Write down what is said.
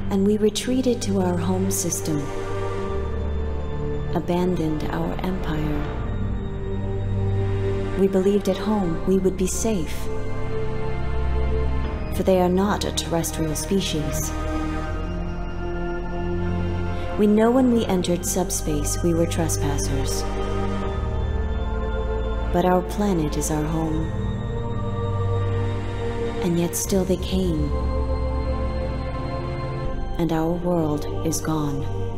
and we retreated to our home system, abandoned our empire. We believed at home we would be safe, for they are not a terrestrial species. We know when we entered subspace we were trespassers, but our planet is our home, and yet still they came, and our world is gone.